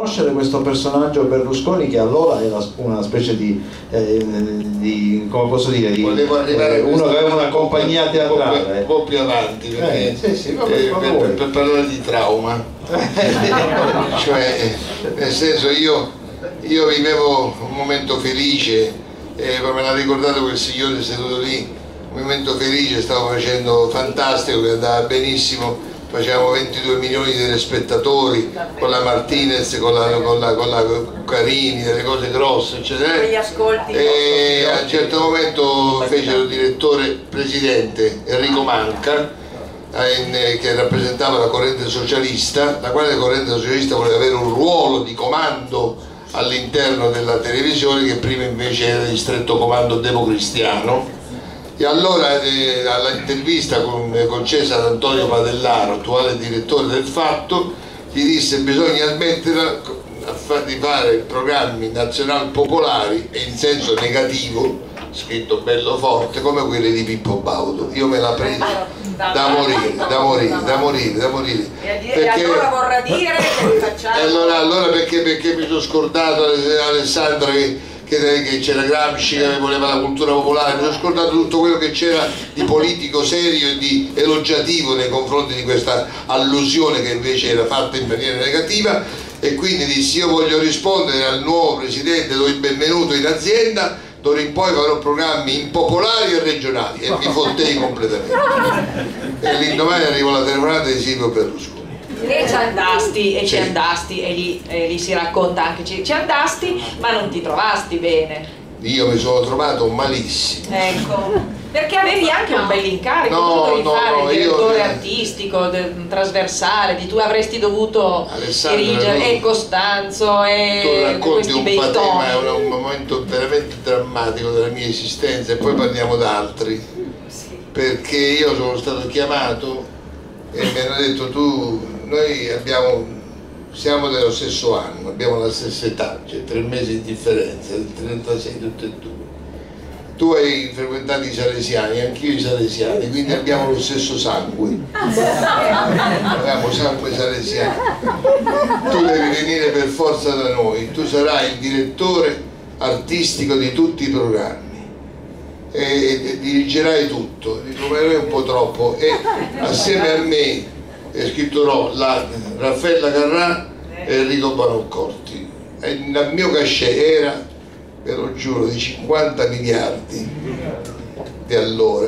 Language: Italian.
Conoscere questo personaggio Berlusconi, che allora era una specie di come posso dire, volevo arrivare uno che aveva una compagnia teatrale un po' più avanti, perché sì, per parlare di trauma. Cioè, nel senso, io vivevo un momento felice, me l'ha ricordato quel signore seduto lì, un momento felice, stavo facendo fantastico, che andava benissimo. Facevamo 22 milioni di telespettatori con la Martinez, con la Carini, delle cose grosse, eccetera. E a un certo momento fecero direttore presidente Enrico Manca, che rappresentava la corrente socialista, la quale corrente socialista voleva avere un ruolo di comando all'interno della televisione, che prima invece era di stretto comando democristiano. E allora all'intervista concessa ad Antonio Padellaro, attuale direttore del Fatto, gli disse: bisogna smettere di fare programmi nazionali popolari, e in senso negativo, scritto bello forte, come quelli di Pippo Baudo. Io me la prendo da morire. E allora vorrà dire che li facciamo. Allora perché mi sono scordato, Alessandra, che c'era Gramsci che voleva la cultura popolare, mi sono scordato tutto quello che c'era di politico serio e di elogiativo nei confronti di questa allusione che invece era fatta in maniera negativa, e quindi dissi: io voglio rispondere al nuovo presidente, do il benvenuto in azienda, d'ora in poi farò programmi impopolari e regionali, e mi fottei completamente. E l'indomani arrivò la telefonata di Silvio Berlusconi. E ci andasti e lì si racconta anche, ci andasti ma non ti trovasti bene. Io mi sono trovato malissimo. Ecco, perché avevi anche un bell'incarico, tu dovevi fare il direttore artistico, trasversale, tu avresti dovuto dirigere, e Costanzo, e questi bei toni. È un momento veramente drammatico della mia esistenza, e poi parliamo d'altri, perché io sono stato chiamato e mi hanno detto: noi siamo dello stesso anno, abbiamo la stessa età, cioè 3 mesi di differenza, del 36 tutti e due. Tu hai frequentato i salesiani, anch'io i salesiani, quindi abbiamo lo stesso sangue. Abbiamo sangue salesiano. Tu devi venire per forza da noi, tu sarai il direttore artistico di tutti i programmi e dirigerai tutto. Dico: ma è un po' troppo. E assieme a me scritterò Raffaella Carrà e Enrico Panoccorti. E il mio cachet era, ve lo giuro, di 50 miliardi di allora.